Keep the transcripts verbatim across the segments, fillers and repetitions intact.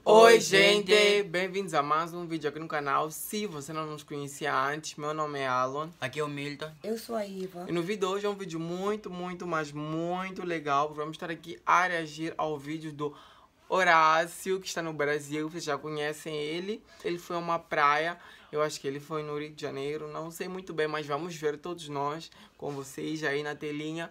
Oi gente, bem-vindos a mais um vídeo aqui no canal. Se você não nos conhecia antes, meu nome é Alan. Aqui é o Milton. Eu sou a Iva. E no vídeo de hoje é um vídeo muito, muito, mas muito legal. Vamos estar aqui a reagir ao vídeo do Horácio, que está no Brasil. Vocês já conhecem ele. Ele foi a uma praia, eu acho que ele foi no Rio de Janeiro. Não sei muito bem, mas vamos ver todos nós com vocês aí na telinha.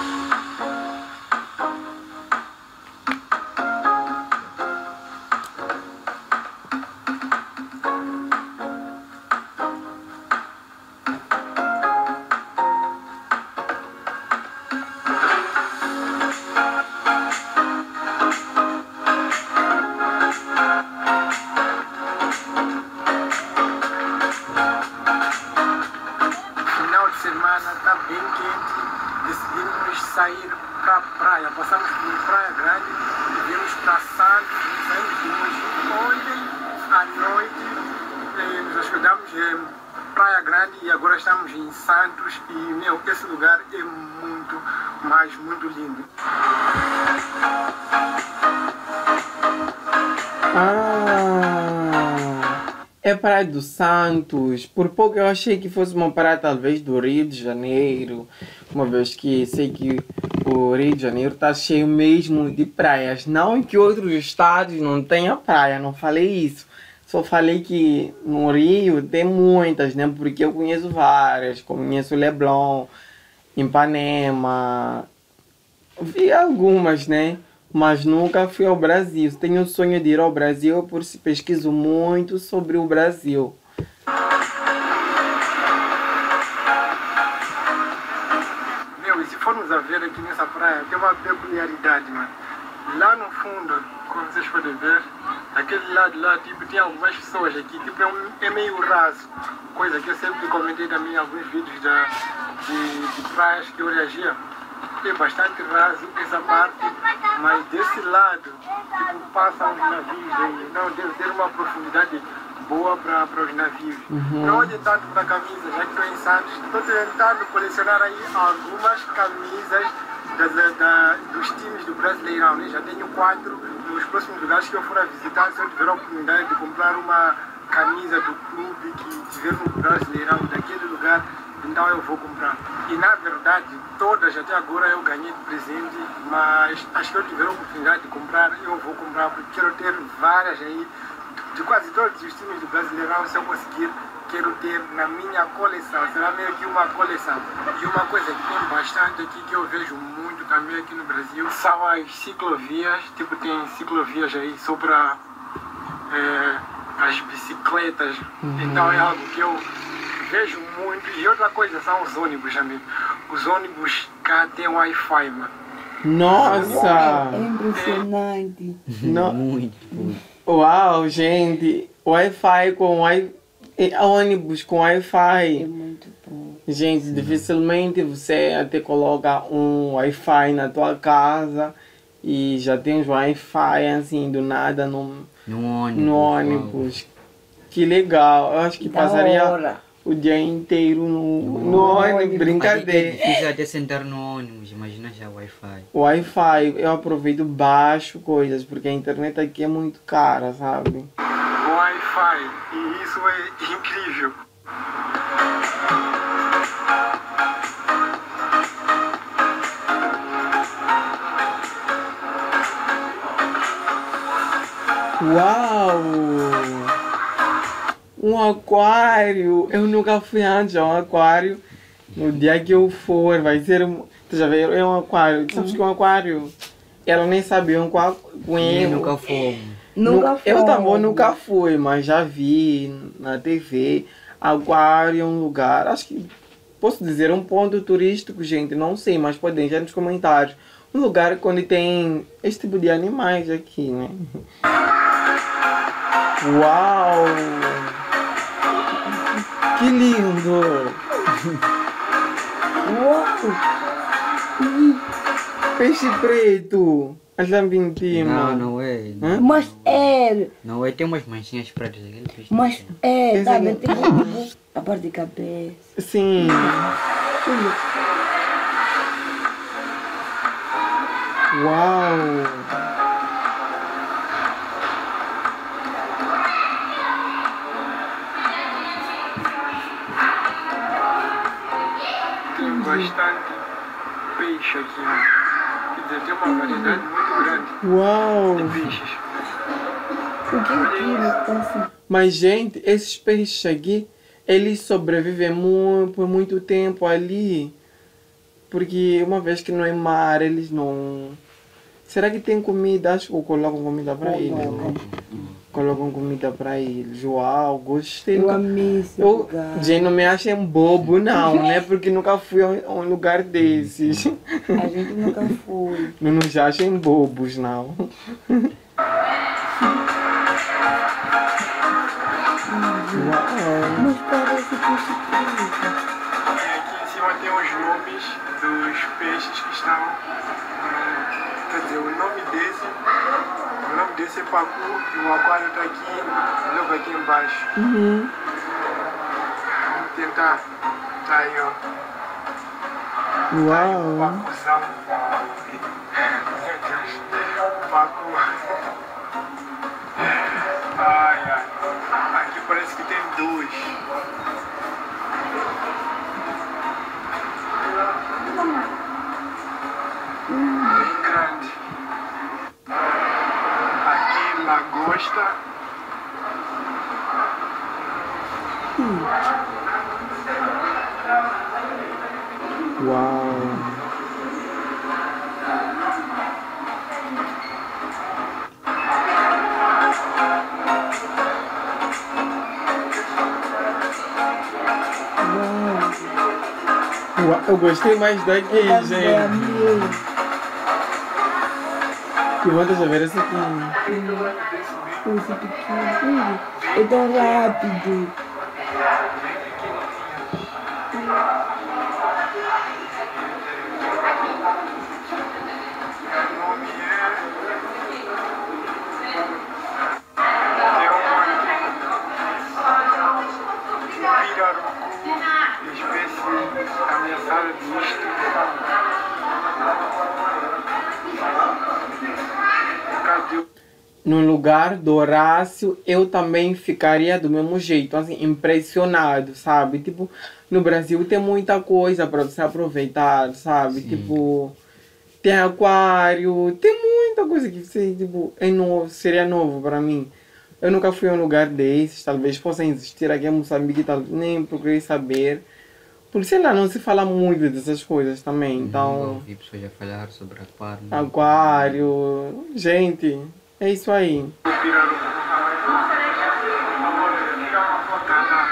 Semana está bem quente, decidimos sair para a praia, passamos por Praia Grande, viemos para Santos, saímos de hoje, ontem à noite, eh, nos hospedamos em Praia Grande e agora estamos em Santos e, meu, esse lugar é muito, mas muito lindo. Ah, é Praia dos Santos. Por pouco eu achei que fosse uma praia talvez do Rio de Janeiro, uma vez que sei que o Rio de Janeiro está cheio mesmo de praias. Não que outros estados não tenham praia, não falei isso. Só falei que no Rio tem muitas, né? Porque eu conheço várias, conheço Leblon, Ipanema, vi algumas, né? Mas nunca fui ao Brasil. Tenho o sonho de ir ao Brasil, por isso pesquiso muito sobre o Brasil. Meu, e se formos a ver aqui nessa praia, tem uma peculiaridade, mano. Lá no fundo, como vocês podem ver, aquele lado lá, tipo, tem algumas pessoas aqui, tipo, é, um, é meio raso. Coisa que eu sempre comentei também em alguns vídeos da, de, de praias que eu reagia. É bastante raso essa parte, mas desse lado, tipo, passam os navios aí, então deve ter uma profundidade boa para os navios. Uhum. Não olhem tanto para a camisa, já que estou em Santos, estou tentando colecionar aí algumas camisas das, da, dos times do Brasileirão, né? Já tenho quatro. Nos próximos lugares que eu for a visitar, se eu tiver a oportunidade de comprar uma camisa do clube que tiver no Brasileirão daquele lugar, então eu vou comprar. E na verdade, todas até agora eu ganhei de presente, mas acho que eu tiver a oportunidade de comprar, eu vou comprar, porque quero ter várias aí, de quase todos os times do Brasileirão, se eu conseguir, quero ter na minha coleção, será meio que uma coleção. E uma coisa que tem bastante aqui, que eu vejo muito também aqui no Brasil, são as ciclovias, tipo tem ciclovias aí só para é, as bicicletas, uhum. Então é algo que eu vejo muito. E outra coisa são os ônibus também. Os ônibus cá tem Wi-Fi, mano. Nossa! É impressionante. No... Muito, muito. Uau, gente! Wi-Fi com wi... ônibus com É Wi-Fi. muito bom. Gente, sim. Dificilmente você até coloca um Wi-Fi na tua casa e já tem os Wi-Fi assim do nada no, No ônibus. no ônibus. Que legal! Eu acho que Da passaria hora. o dia inteiro no, No no ônibus, ônibus. É brincadeira. difícil até sentar no ônibus, imagina já o Wi-Fi. Wi-Fi, eu aproveito, baixo coisas, porque a internet aqui é muito cara, sabe? Wi-Fi, e isso é incrível. Uau! Um aquário! Eu nunca fui antes a um aquário. No dia que eu for, vai ser um... Tu já viu? É um aquário. Tu sabes que é um aquário? Ela nem sabia um qual com Eu ele. nunca fui. Nunca foi. Eu também nunca fui, mas já vi na T V. Aquário é um lugar, acho que posso dizer um ponto turístico, gente, não sei, mas podem deixar nos comentários. Um lugar onde tem esse tipo de animais aqui, né? Uau! Que lindo! Uau! Peixe preto! A Jambintima. Não, não é. Hã? Mas é, Não é, tem umas manchinhas pretas aquele peixe. mas é, Esse tá é- vendo? Tem tipo a parte de cabeça. Sim. Uau! peixe aqui, né? Quer dizer, tem uma variedade muito grande Uau! de peixes. O que é aquilo? Tá assim. Mas, gente, esses peixes aqui, eles sobrevivem muito, por muito tempo ali. Porque uma vez que não é mar, eles não... Será que tem comida? Acho que colocam comida para eles. Né? Colocam comida para eles. Uau, gostei. Eu Nunca... amei esse Eu, lugar. gente, não me achem bobo, não, né? Porque nunca fui a um- a um lugar desses. A gente nunca foi. Não nos achem bobos, não. Uau. Mas parece peixe preto. E aqui em cima tem os nomes dos peixes que estão. hum, Quer dizer, o nome desse. O nome desse é pacu e o aquário está aqui, logo aqui embaixo. Uhum. Vamos tentar. Tá aí, ó. Uau. Pacuzão. Meu Deus. Pacu. Ai, ai. Aqui parece que tem dois. Bem grande. Aqui lagosta. Uau. Uau. Eu gostei mais daqui, Eu também gente. amei. Que vontade de ver esse aqui. Esse pequeno. É tão rápido. O nome é. Pirarucu, espécie ameaçada de extinção. Cadê? No lugar do Horácio, eu também ficaria do mesmo jeito, assim, impressionado, sabe? Tipo, no Brasil tem muita coisa para você aproveitar, sabe? Sim. Tipo, tem aquário, tem muita coisa que você, tipo, é novo, seria novo para mim. Eu nunca fui a um lugar desses, talvez possa existir aqui em Moçambique, tal, nem procurei saber. Porque, sei lá, não se fala muito dessas coisas também, Eu então... ouvi pessoas a falar sobre aquário. né? Aquário... Gente, é isso aí. O pirarucu. Amor, tira uma foto lá.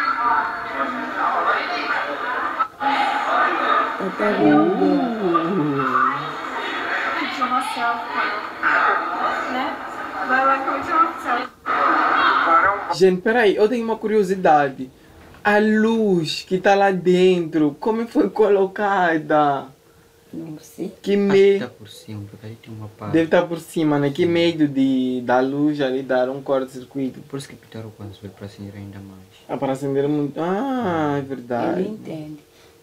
Tartaruga. Tirar uma selfie com ela. Né? Vai lá que eu vou tirar uma selfie. Tubarão. Gente, peraí, eu tenho uma curiosidade. A luz que tá lá dentro, como foi colocada? Não sei. Que Acho que medo. tá por cima, porque aí tem uma parte. Deve estar por cima, né? Que medo de da luz ali dar um corte-circuito. Por isso que pitaram quando se vai para acender ainda mais. Ah, para acender muito. Ah, é Ele verdade. entende.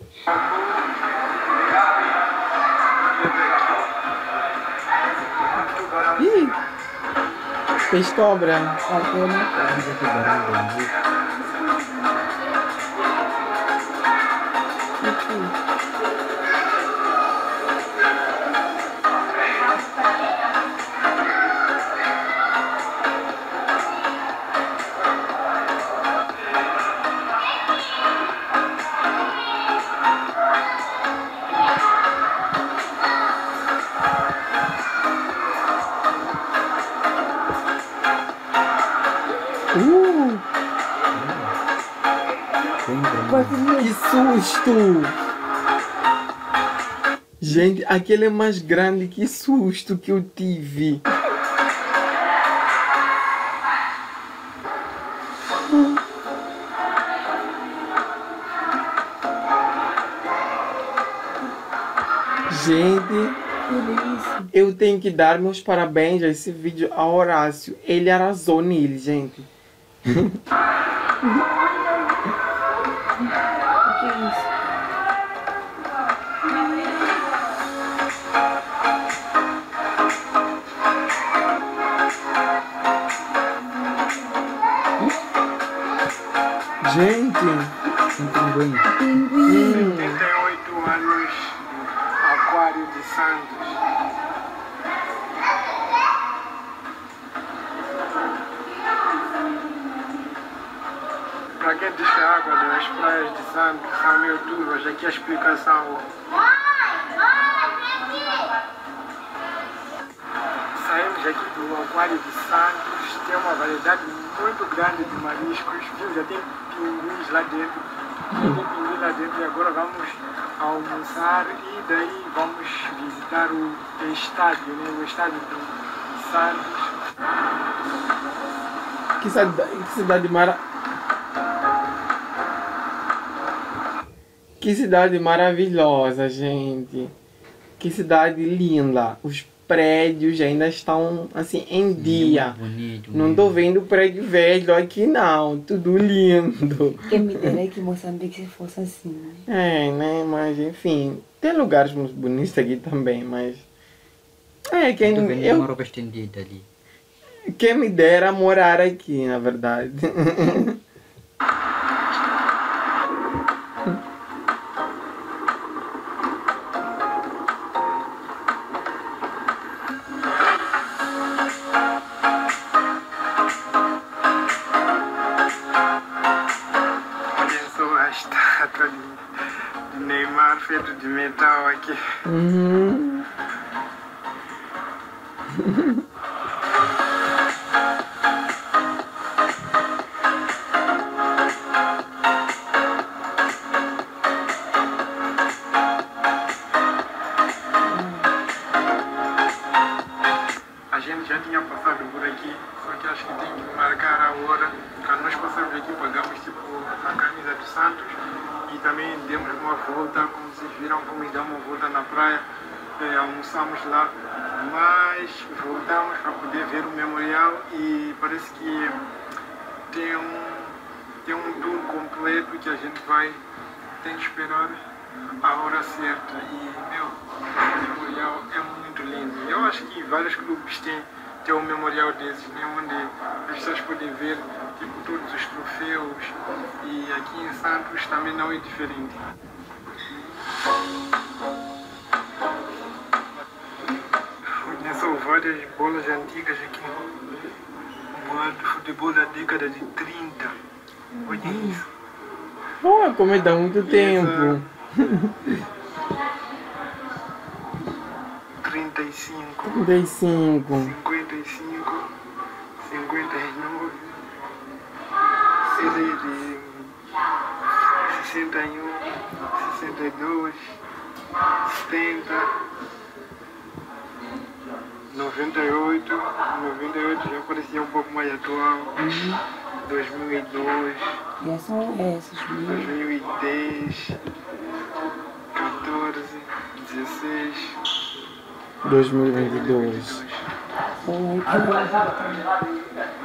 Ih! Peixe cobra. Bateu na cara. Mas é tubarão grande. Uh! Bem grande. Bateu. Que susto! Gente, aquele é mais grande, que susto que eu tive. Gente, eu tenho que dar meus parabéns a esse vídeo ao Horácio. Ele arrasou nele, gente. O que é isso? Gente, Um pinguim. Pinguim. trinta e oito anos, a Aquário de Santos. Para quem diz que a água das praias de Santos são meio turvas, aqui a explicação. Saímos aqui do Aquário de Santos, tem uma variedade muito grande de mariscos, viu? Já tem pinguins lá dentro, já tem pinguim lá dentro e agora vamos almoçar e daí vamos visitar o estádio, né? O estádio do Santos. Que cidade, que cidade mara... Que cidade maravilhosa, gente. Que cidade linda. Os prédios ainda estão assim em dia. Bonito, Não tô vendo prédio velho aqui não. Tudo lindo. Quem me dera que Moçambique se fosse assim, né? É, né? Mas enfim. Tem lugares muito bonitos aqui também, mas... É, quem, Tô vendo eu, uma roupa estendida ali. quem me dera morar aqui, na verdade. Olhem só a estátua de de Neymar feito de metal aqui. Uhum. A gente já tinha passado por aqui, só que acho que tem que marcar a hora. Quando nós passamos aqui, pagamos tipo a camisa do Santos e também demos uma volta, como vocês viram, como damos uma volta na praia, eh, almoçamos lá, mas voltamos para poder ver o memorial e parece que tem um, tem um tour completo que a gente vai, tem que esperar a hora certa e, meu, o memorial é muito lindo. Eu acho que vários clubes têm, têm um memorial desses, né, onde as pessoas podem ver tipo, todos os troféus e aqui em Santos também não é diferente. Olha só várias bolas antigas aqui. Bola de futebol da década de trinta. Olha isso. Pô, como é dá muito tempo. trinta e cinco, trinta e cinco. cinquenta e cinco, cinquenta e nove, série de sessenta e um, sessenta e dois, setenta, noventa e oito, noventa e oito já parecia um pouco mais atual, dois mil e dois, Já são essas, dois né? mil e dez, quatorze, dezesseis, dois mil e vinte e dois. Foi que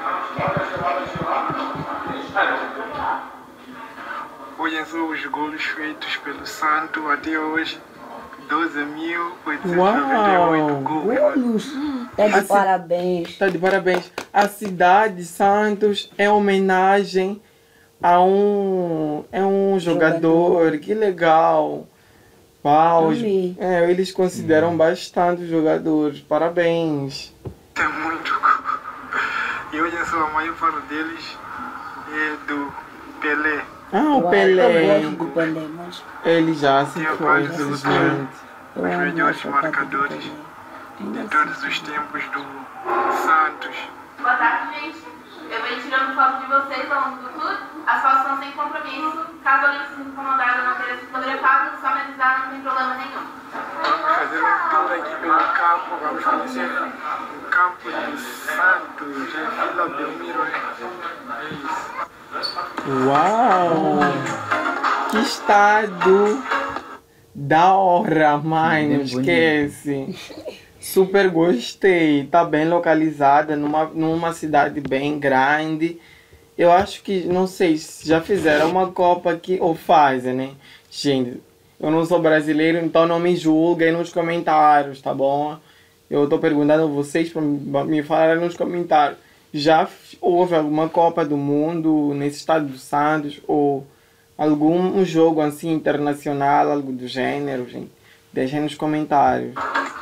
Olhem só os golos feitos pelo Santo até hoje. doze mil oitocentos e noventa e oito Uau! gols. Golos! Tá de Assim- parabéns. Tá de parabéns. A cidade de Santos é homenagem a um, é um jogador. Jogador. Que legal. Uau, os- Amei. é, eles consideram bastante os jogadores. Parabéns. É muito gol. E olhem só, a maior parte deles é do Pelé. Ah, o Eu Pelé. gosto do Pelé, mas Ele já se Tem foi, vários infelizmente. eu Os amo melhores essa parte do marcadores Pelé. de Ainda todos assim. os tempos do Santos. Boa tarde, gente. Eu venho tirando foto de vocês ao longo do tour. As fotos são sem compromisso. Caso alguém se sinta incomodado ou não queira ser fotografado, só me avisar, não tem problema nenhum. Vamos fazer um tour aqui pelo campo, vamos conhecer o campo do Santos, é Vila Belmiro, né? É isso. Uau! Que estado da hora, mãe, não Bem bonito. esquece. Super gostei. Tá bem localizada numa, numa cidade bem grande. Eu acho que, não sei, se já fizeram uma Copa aqui, ou fazem, né? Gente, eu não sou brasileiro, então não me julguem nos comentários, tá bom? Eu tô perguntando a vocês para me falarem nos comentários. Já f- houve alguma Copa do Mundo nesse estado do Santos? Ou algum um jogo assim internacional, algo do gênero, gente? Deixem nos comentários.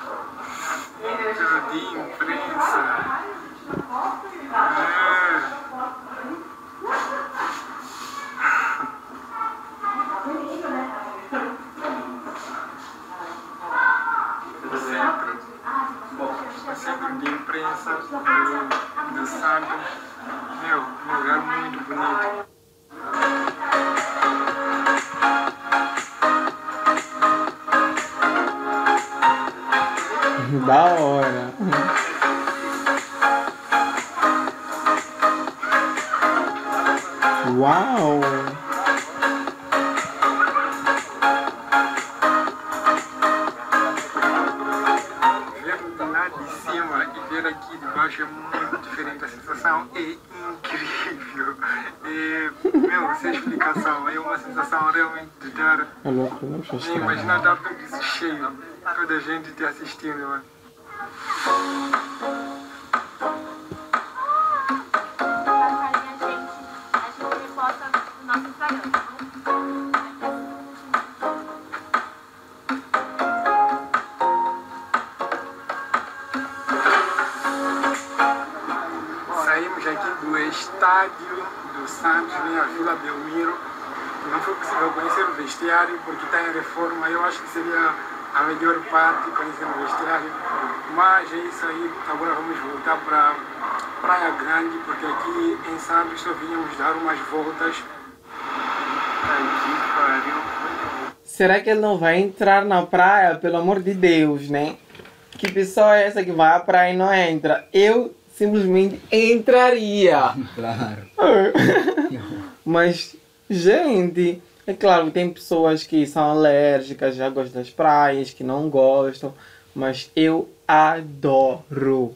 De imprensa. É. Centro, centro de imprensa do, do Santos. Meu, um lugar muito bonito. Da hora. Uau! Ver lá de cima e ver aqui de baixo é muito diferente. A sensação é incrível. É, meu, sem explicação. É uma sensação realmente de dar. É louco, não sou Nem imaginar dar tudo isso cheio. Toda a gente te assistindo, mano. Saímos aqui do estádio do Santos, né, a Vila Belmiro. Não foi possível conhecer o vestiário porque está em reforma. Eu acho que seria a melhor parte conhecer o vestiário. Mas é isso aí. Agora vamos voltar para Praia Grande, porque aqui em Santos só vínhamos dar umas voltas. Aqui, pariu. Será que ele não vai entrar na praia? Pelo amor de Deus, né? Que pessoa é essa que vai à praia e não entra? Eu simplesmente entraria. Claro. Mas, gente, é claro que tem pessoas que são alérgicas, já gostam das praias, que não gostam, mas eu adoro.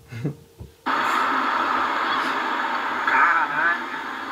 Caralho.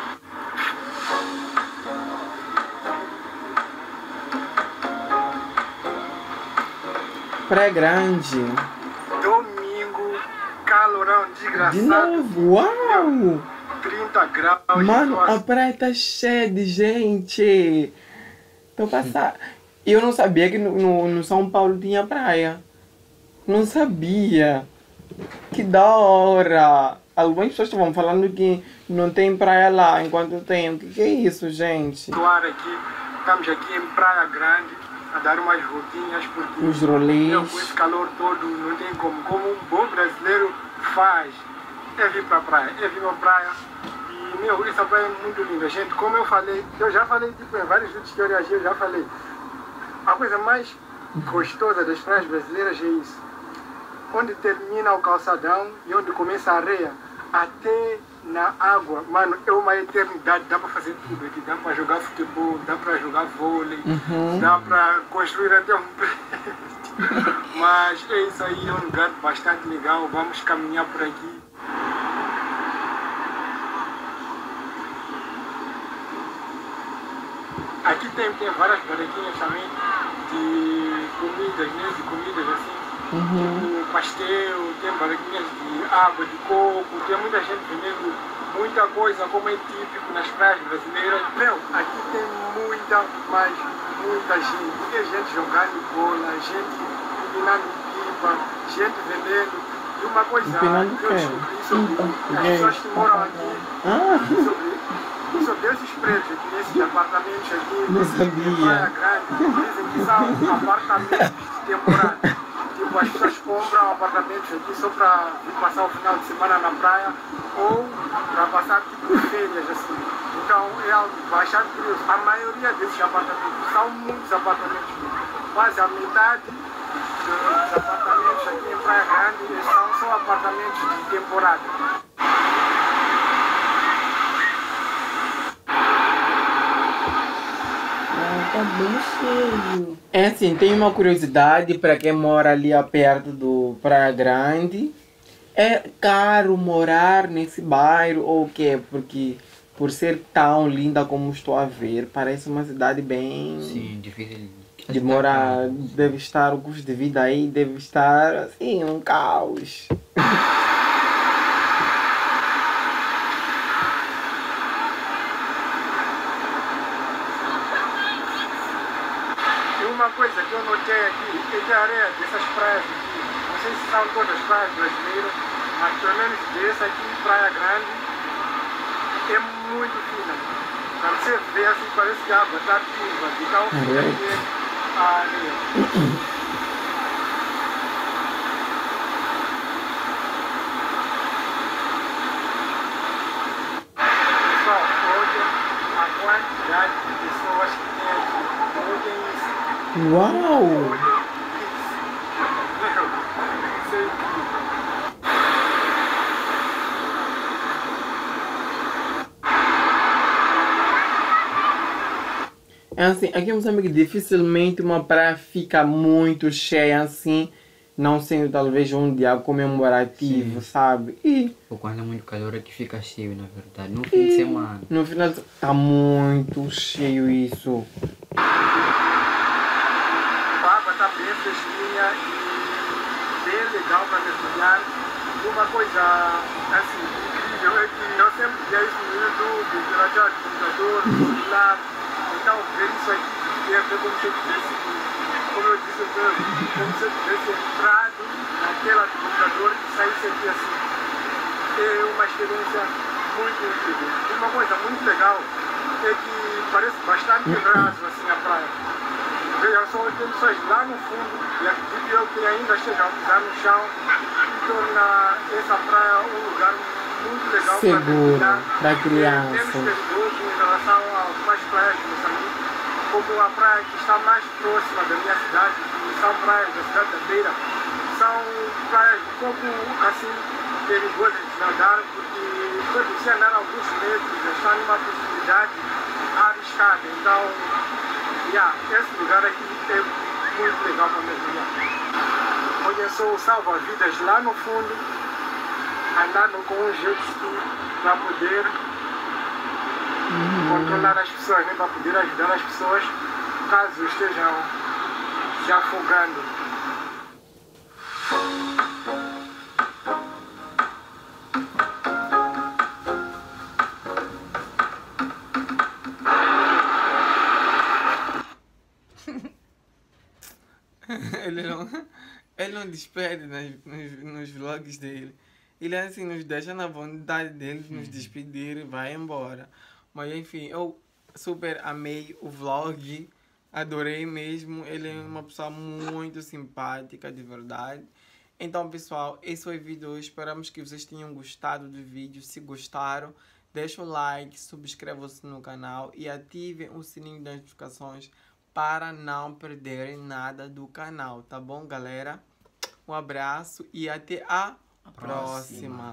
Praia Grande. Domingo, calorão desgraçado. De novo, uau! trinta graus. Mano, a nossa. praia tá cheia de gente. Então passar. Eu não sabia que no, no, no São Paulo tinha praia. Não sabia. Que da hora. Algumas pessoas estavam falando que não tem praia lá, enquanto tem. O que, que é isso, gente? Ar aqui, estamos aqui em Praia Grande a dar umas voltinhas porque Os rolês. meu, com esse calor todo não tem como. Como um bom brasileiro faz, é vir pra praia, é vir pra praia. E meu, essa praia é muito linda, gente. Como eu falei, eu já falei tipo, em vários vídeos que eu reagi, eu já falei. A coisa mais gostosa das praias brasileiras é isso. Onde termina o calçadão e onde começa a areia, até na água, mano, é uma eternidade. Dá pra fazer tudo aqui. Dá pra jogar futebol, dá pra jogar vôlei, Uhum. dá pra construir até um prédio. Mas é isso aí, é um lugar bastante legal. Vamos caminhar por aqui. Aqui tem, tem várias barraquinhas também de comidas, né? De comidas assim. Uhum. Tipo pastel, tem barraquinhas de água, de coco, tem muita gente vendendo muita coisa como é típico nas praias brasileiras. Meu, aqui tem muita, mas muita gente. Tem gente jogando bola, gente empinando pipa, gente vendendo. E uma coisa Empinando que eu quê? descobri sobre as Gay. pessoas que moram aqui, Ah, sobre, sobre esses prédios aqui, esses apartamentos aqui, Não em sabia. Praia Grande, dizem que são apartamentos de temporada. Tipo, as pessoas compram apartamentos aqui só para vir passar o final de semana na praia ou para passar tipo férias assim. Então é algo bastante curioso. A maioria desses apartamentos são muitos apartamentos, quase a metade dos apartamentos aqui em Praia Grande eles são só apartamentos de temporada. Ah, tá bem cheio. é assim, tem uma curiosidade para quem mora ali a perto do Praia Grande. É caro morar nesse bairro ou o quê? Porque por ser tão linda como estou a ver, parece uma cidade bem Sim, difícil de morar. Deve estar, o custo de vida aí deve estar assim, um caos. E uma uma coisa que eu notei aqui é que a areia dessas praias aqui, não sei se são todas praias brasileiras, mas pelo menos dessa aqui, Praia Grande, é muito fina. Quando você vê assim, parece que a água está turva, de tão fina que é a areia. Pessoal, olhem a quantidade de pessoas que tem aqui. Olhem isso. Uau! Olhem isso. Meu, isso é incrível. É assim, aqui em Moçambique dificilmente uma praia fica muito cheia assim, não sendo talvez um dia comemorativo, Sim. sabe? E Ou quando é muito calor é que fica cheio, na verdade. No fim de semana. no final tá muito cheio isso. A água está bem fresquinha e bem legal para mergulhar. E uma coisa assim, incrível é que eu sempre via isso no YouTube, pela tela de computador, no celular. Então, ver isso aqui é ver como se eu tivesse, como eu disse, como se eu tivesse entrado na tela do computador e saísse aqui assim. É uma experiência muito incrível. E uma coisa muito legal é que parece bastante raso assim a praia. Veja só, tem pessoas lá no fundo e acredito eu que ainda estejam a pisar no chão e torna essa praia um lugar muito legal Seguro para para criança. menos perigoso em relação a algumas praias de Moçambique, como a praia que está mais próxima da minha cidade, que são praias da cidade da Beira, são praias um pouco assim perigosas de nadar, porque depois de você andar alguns metros, já está numa possibilidade arriscada. Então, yeah, esse lugar aqui é muito legal para mergulhar. Olha só o salva-vidas lá no fundo, andando com um jet ski para poder controlar as pessoas, né? Para poder ajudar as pessoas caso estejam se afogando. Ele não, ele não despede nas, nos, nos vlogs dele. Ele assim nos deixa na vontade dele de nos despedir e vai embora. Mas enfim, eu super amei o vlog. Adorei mesmo. Ele é uma pessoa muito simpática, de verdade. Então, pessoal, esse foi o vídeo hoje. Esperamos que vocês tenham gostado do vídeo. Se gostaram, deixa o like, subscrevam-se no canal e ativem o sininho das notificações para não perderem nada do canal, tá bom, galera? Um abraço e até a próxima. próxima.